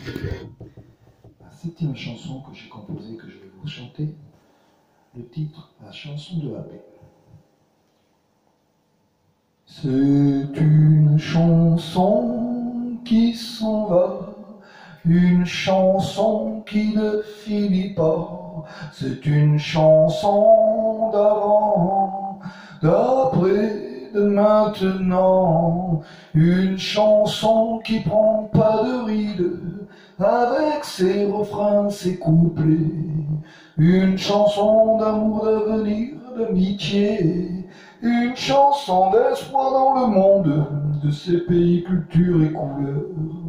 La septième chanson que j'ai composée, que je vais vous chanter, le titre, la chanson de la paix. C'est une chanson qui s'en va, une chanson qui ne finit pas. C'est une chanson d'avant, d'après, de maintenant. Une chanson qui prend pas de ride, avec ses refrains, ses couplets. Une chanson d'amour, d'avenir, d'amitié. Une chanson d'espoir dans le monde, de ses pays, cultures et couleurs.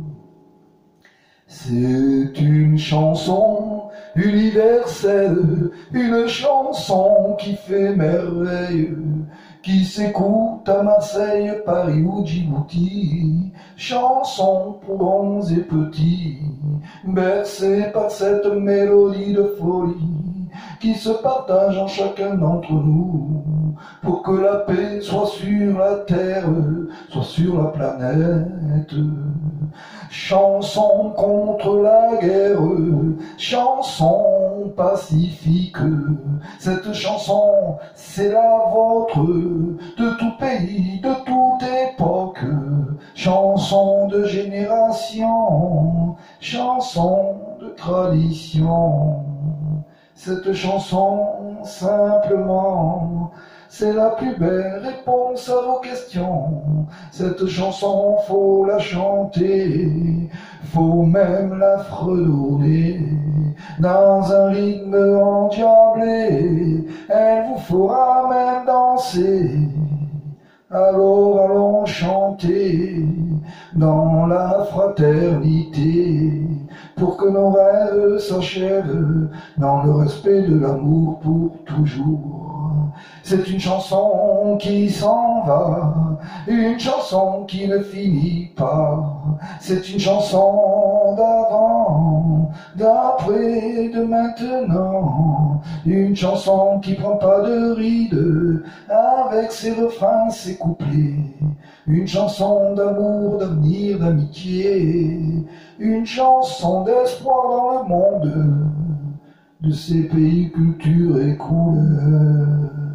C'est une chanson universelle, une chanson qui fait merveille, qui s'écoute à Marseille, Paris ou Djibouti. Chanson pour grands et petits, bercée par cette mélodie de folie, qui se partage en chacun d'entre nous, pour que la paix soit sur la terre, soit sur la planète. Chanson contre la guerre, chanson pacifique. Cette chanson, c'est la vôtre, de tout pays, de toute époque. Chanson de génération, chanson de tradition. Cette chanson, simplement, c'est la plus belle réponse à vos questions. Cette chanson, faut la chanter, faut même la fredonner. Dans un rythme endiablé, elle vous fera même danser. Alors allons chanter dans la fraternité, pour que nos rêves s'achèvent dans le respect de l'amour pour toujours. C'est une chanson qui s'en va, une chanson qui ne finit pas. C'est une chanson d'avant, d'après, de maintenant. Une chanson qui prend pas de ride, avec ses refrains, ses couplets. Une chanson d'amour, d'avenir, d'amitié. Une chanson d'espoir dans le monde, de ses pays, cultures et couleurs.